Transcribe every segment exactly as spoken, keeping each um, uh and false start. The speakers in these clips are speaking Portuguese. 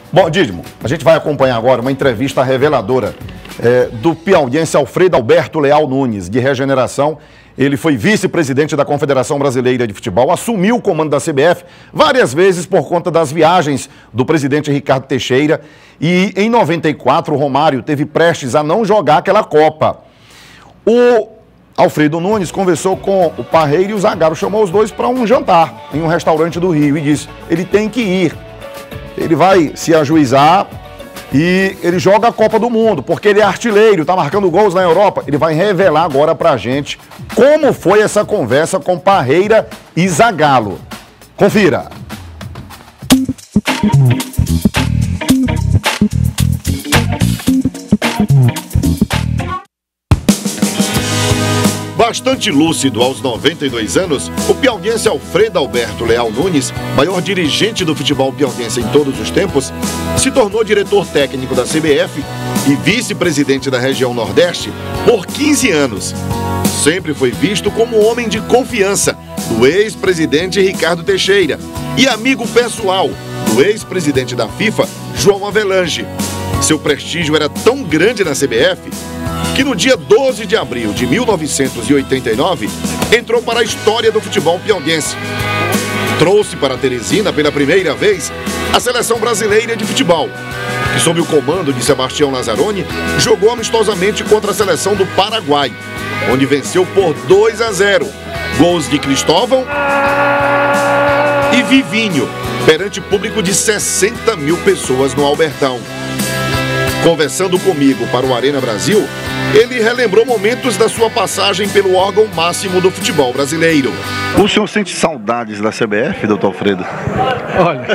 Bom, Dídimo, a gente vai acompanhar agora uma entrevista reveladora é, do piauiense Alfredo Alberto Leal Nunes, de Regeneração. Ele foi vice-presidente da Confederação Brasileira de Futebol, assumiu o comando da C B F várias vezes por conta das viagens do presidente Ricardo Teixeira. E em noventa e quatro, o Romário teve prestes a não jogar aquela Copa. O Alfredo Nunes conversou com o Parreira e o Zagallo, chamou os dois para um jantar em um restaurante do Rio e disse: ele tem que ir, ele vai se ajuizar e ele joga a Copa do Mundo, porque ele é artilheiro, está marcando gols na Europa. Ele vai revelar agora para a gente como foi essa conversa com Parreira e Zagallo. Confira. Bastante lúcido aos noventa e dois anos, o piauiense Alfredo Alberto Leal Nunes, maior dirigente do futebol piauiense em todos os tempos, se tornou diretor técnico da C B F e vice-presidente da região Nordeste por quinze anos. Sempre foi visto como homem de confiança do ex-presidente Ricardo Teixeira e amigo pessoal do ex-presidente da FIFA, João Avelange. Seu prestígio era tão grande na C B F que no dia doze de abril de mil novecentos e oitenta e nove entrou para a história do futebol piauiense. Trouxe para Teresina pela primeira vez a seleção brasileira de futebol, que sob o comando de Sebastião Lazzaroni jogou amistosamente contra a seleção do Paraguai, onde venceu por dois a zero. Gols de Cristóvão e Vivinho, perante público de sessenta mil pessoas no Albertão. Conversando comigo para o Arena Brasil, ele relembrou momentos da sua passagem pelo órgão máximo do futebol brasileiro. O senhor sente saudades da C B F, doutor Alfredo? Olha,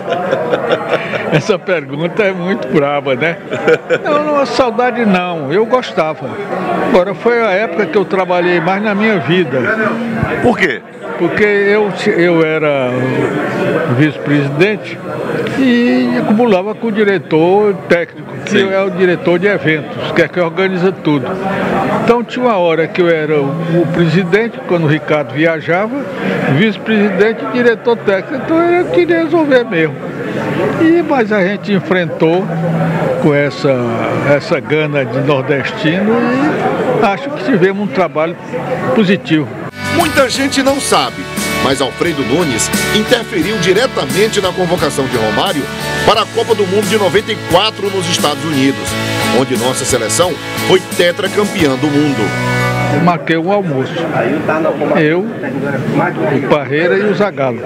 essa pergunta é muito brava, né? Não, não, saudade não, eu gostava. Agora, foi a época que eu trabalhei mais na minha vida. Por quê? Porque eu, eu era vice-presidente e acumulava com o diretor técnico, que Sim. é o diretor de eventos, que é que organiza tudo. Então tinha uma hora que eu era o, o presidente, quando o Ricardo viajava, vice-presidente e diretor técnico, então eu queria resolver mesmo. E, mas a gente enfrentou com essa, essa gana de nordestino e acho que tivemos um trabalho positivo. Muita gente não sabe, mas Alfredo Nunes interferiu diretamente na convocação de Romário para a Copa do Mundo de noventa e quatro nos Estados Unidos, onde nossa seleção foi tetracampeã do mundo. Eu marquei um almoço, eu, o Parreira e o Zagallo.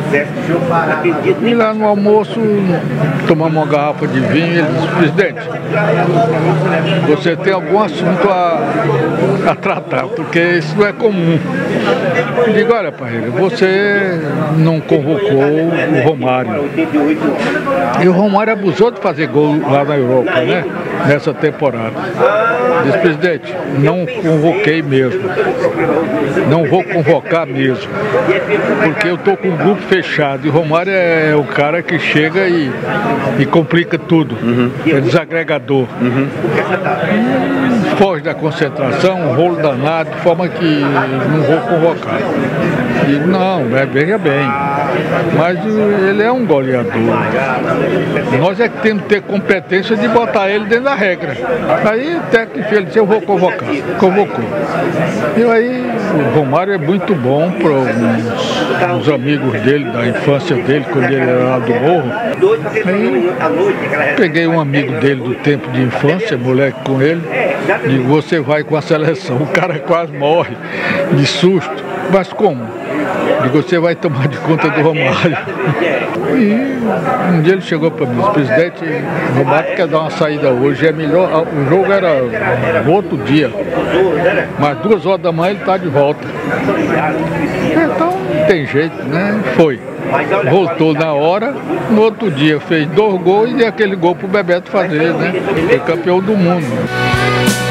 E lá no almoço tomamos uma garrafa de vinho e ele disse: presidente, você tem algum assunto a, a tratar, porque isso não é comum. Eu digo: olha, Parreira, você não convocou o Romário. E o Romário abusou de fazer gol lá na Europa, né? Nessa temporada. Disse: presidente, não convoquei mesmo, não vou convocar mesmo, porque eu estou com um grupo fechado e o Romário é o cara que chega e, e complica tudo, uhum. é desagregador, uhum. e foge da concentração, um rolo danado, de forma que não vou convocar. E não, veja bem, mas ele é um goleador, nós é que temos que ter competência de botar ele dentro da regra. Aí o técnico ele disse: eu vou convocar, convocou. E aí o Romário é muito bom para os amigos dele, da infância dele, quando ele era lá do Morro. Aí peguei um amigo dele do tempo de infância, moleque com ele, digo: você vai com a seleção. O cara quase morre de susto. Mas como? Digo: você vai tomar de conta do Romário. E um dia ele chegou para mim: presidente, o Romário quer dar uma saída hoje, é melhor. O jogo era no outro dia, mas duas horas da manhã ele está de volta. Então não tem jeito, né? Foi. Voltou na hora, no outro dia fez dois gols e aquele gol pro Bebeto fazer, né? Foi campeão do mundo.